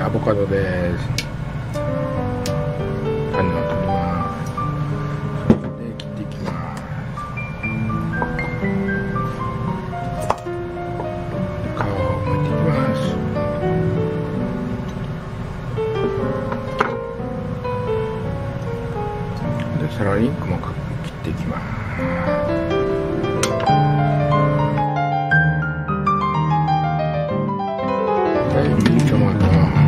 アボカドです。種を取ります。そして切っていきます。皮を剥いていきます。でさらに細かく切っていきます。ミニトマトを切っていきます。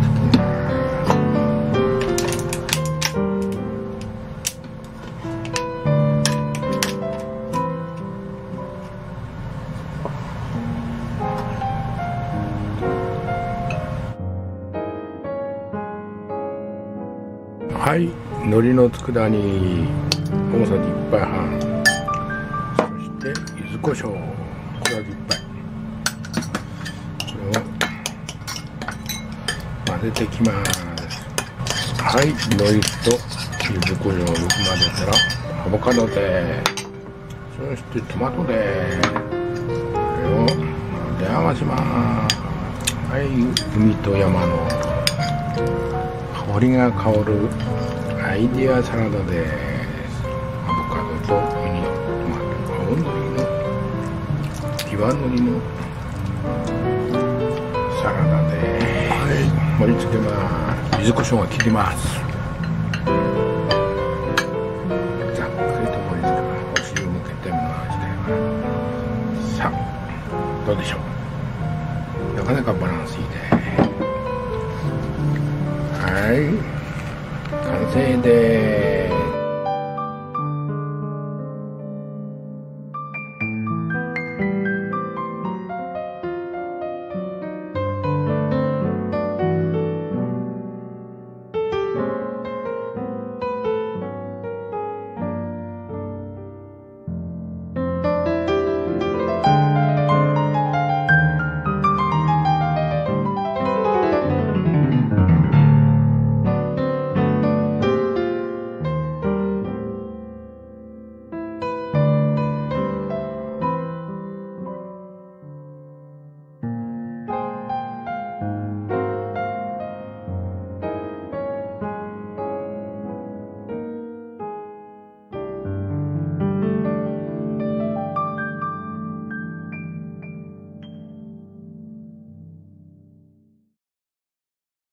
はい、海苔の佃煮大さじ1杯半、そして柚子胡椒小さじ1杯、これを混ぜていきます。はい、海苔と柚子胡椒をよく混ぜたらアボカドです。そしてトマトです。これを混ぜ合わせます。はい、海と山の香りが香るアイデアサラダです。アボカドとミニトマト、青のりの岩のりのサラダです。はい、盛り付けます。柚子胡椒が効いてます。